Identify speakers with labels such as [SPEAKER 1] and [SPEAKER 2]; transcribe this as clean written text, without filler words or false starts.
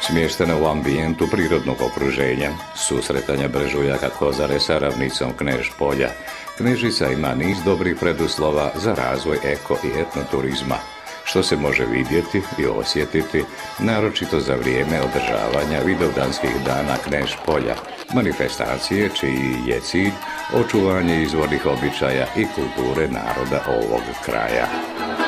[SPEAKER 1] Smještena u ambijentu prirodnog okruženja, susretanja brežuljaka Kozare sa ravnicom Knež polja, Knežica ima niz dobrih preduslova za razvoj eko i etnoturizma, što se može vidjeti i osjetiti, naročito za vrijeme održavanja Vidovdanskih dana Knež polja, manifestacije čiji je cilj očuvanje izvornih običaja i kulture naroda ovog kraja.